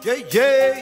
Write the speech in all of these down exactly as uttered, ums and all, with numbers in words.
Yeah, yeah.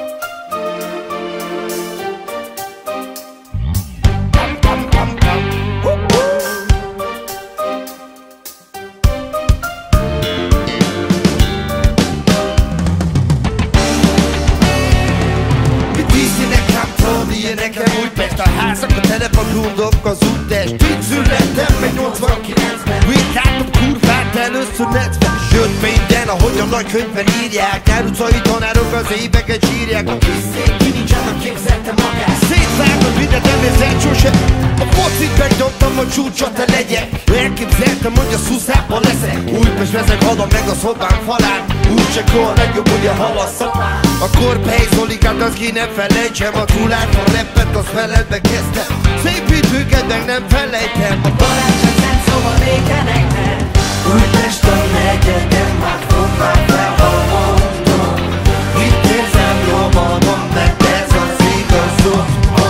Nekem Újpest a házak, a telefonrundok, az úttest. Itt születtem meg nyolcvankilencben. Itt láttam kurvát először netven. Jött minden, ahogy a nagykönyvben írják. Nyár utcai tanárok az éveket sírják. A kis szép ki nincs annak képzelte magát. Szétvágod mindent, nem érzed sose. A focit megnyomtam, a csúcsra te legyek. Elképzeltem, hogy a szuszában leszek. Újpest vezek, hadam meg a szobám falán. Úgyse kor legjobb, hogy a halasszak. A korpely Zolikát, az ki nem felejtsem. A túlát, a repet, az feledbe kezdtem. Szépítőket meg nem felejtem. A barátság nem szóval vékeneknek. Újpest a negyedem, már fogva fel, ha mondom. Itt érzem jól magam, mert ez az igazom.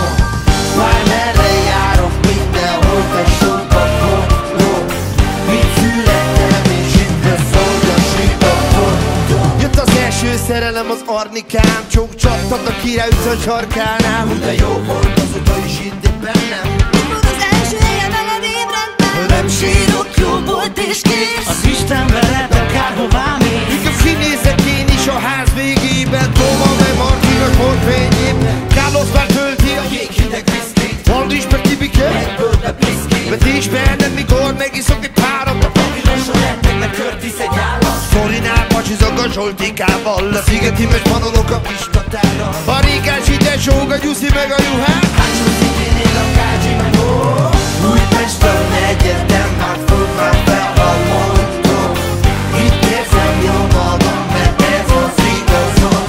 Már merre járok mindenhol, te sokat mondom. Itt születtem és itt lesz, hogy a sikaton. Jött az első szerelem az Arnikám. Csók csaptak a Király utca sarkánál. De jó volt azóta is itt bennem. Mikor az első helyen veled ébredtem. Nem sírok, jó volt és kész. Az Isten veled akárhová mész. Míg a színészek én is a ház végében. Toma meg Martinak porfényében. Carlos már tölti a jéghideg viszkét. Valdis meg Kibike. Egyből be piszkét. Mert ismernem mikor megiszok egy párat. A papilosan lettek meg Körtisz egy állat. Szorinál pacsizok a Zsoltikával. A szigeti meg panolok a Pistatára. A Rikás ide zsóg, a Gyuszi meg a Juhán. Hátsó szintén él a Kácsi meg ó. Újpest a negyedem, már fogva fel, ha mondom. Itt érzem jól magam, mert ez az igazom.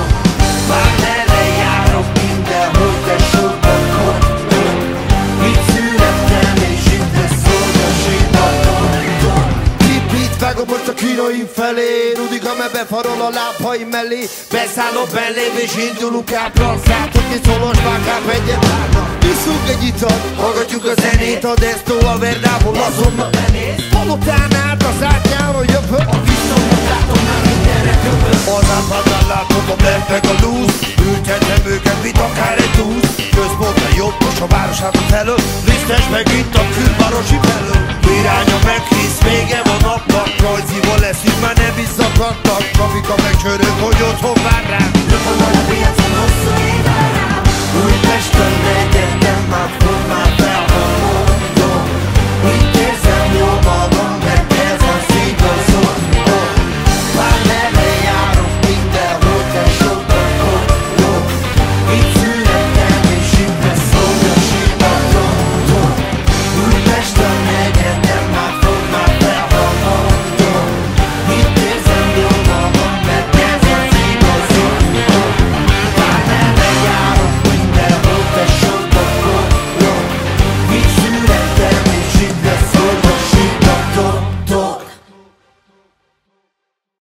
Már merre járok mindenhol, te sokat mondom. Itt születtem és itt lesz, hogy a sikaton. Tippit vágom most a kínaim felé. Rudika me befarol a lábhaim mellé. Beszállok belém és indulunk ábra. Szálltok és szolos vágám egyet várnak. Iszunk egy ital, hallgatjuk a zenét. A Desto a Verdából azonnal benéz. Palotán át az átjáról jövök. A viszonyat látom, már mindenre köböz. Az ápadán látom a meg a lúz. Ültetem őket, mint akár egy túsz. Központra jobb, most a városában felől. Lisztes meg itt a külvárosi felől. Iránya meghisz, vége van napnak. Rajzival leszünk, már nem visszakadtak. Trafika megcsörök, hogy otthon vár.